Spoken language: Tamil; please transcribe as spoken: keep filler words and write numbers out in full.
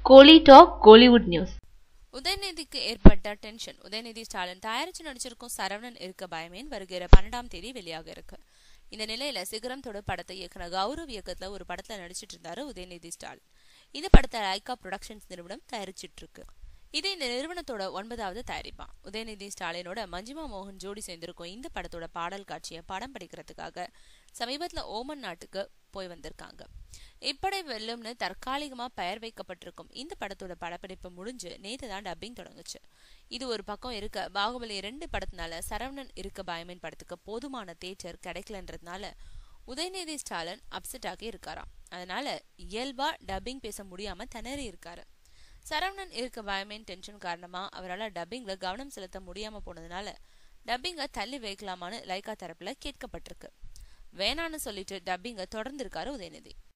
கோலி டாக் கோலிவுட் நியூஸ். உதயநிதிக்கு ஏற்பட்ட டென்ஷன். உதயநிதி ஸ்டாலின் தயாரிச்சு நடிச்சிருக்கும் சரவணன் இருக்க பயமேன் வருகிற பன்னெண்டாம் தேதி வெளியாக இருக்கு. இந்த நிலையில சிகரம் தொடு படத்தை இயக்குனர் கௌரவ் இயக்கத்துல ஒரு படத்துல நடிச்சிட்டு இருந்தாரு உதயநிதி ஸ்டாலின். இந்த படத்தை லைகா புரொடக்ஷன்ஸ் நிறுவனம் தயாரிச்சிட்டு இருக்கு. இது இந்த நிறுவனத்தோட ஒன்பதாவது தயாரிப்பான். உதயநிதி ஸ்டாலினோட மஞ்சிமா மோகன் ஜோடி சேர்ந்திருக்கும் இந்த படத்தோட பாடல் காட்சியை படம் படிக்கிறதுக்காக சமீபத்துல ஓமன் நாட்டுக்கு போய் வந்திருக்காங்க. இப்படை வெல்லும்னு தற்காலிகமா பெயர் வைக்கப்பட்டிருக்கும் இந்த படத்தோட படப்பிடிப்பு முடிஞ்சு நேத்து தான் டப்பிங் தொடங்குச்சு. இது ஒரு பக்கம் இருக்க, பாகுபலி ரெண்டு படத்தினால சரவணன் இருக்க பயமேன் படத்துக்கு போதுமான தேட்டர் கிடைக்கலன்றதுனால உதயநிதி ஸ்டாலின் அப்செட் ஆகி இருக்காராம். அதனால இயல்பா டப்பிங் பேச முடியாம திணறி இருக்காரு. சரவணன் இருக்க பயமேன் டென்ஷன் காரணமா அவரால் டப்பிங்ல கவனம் செலுத்த முடியாம போனதுனால டப்பிங்க தள்ளி வைக்கலாமான்னு லைகா தரப்புல கேட்கப்பட்டிருக்கு. வேணான்னு சொல்லிட்டு டப்பிங்க தொடர்ந்து இருக்காரு உதயநிதி.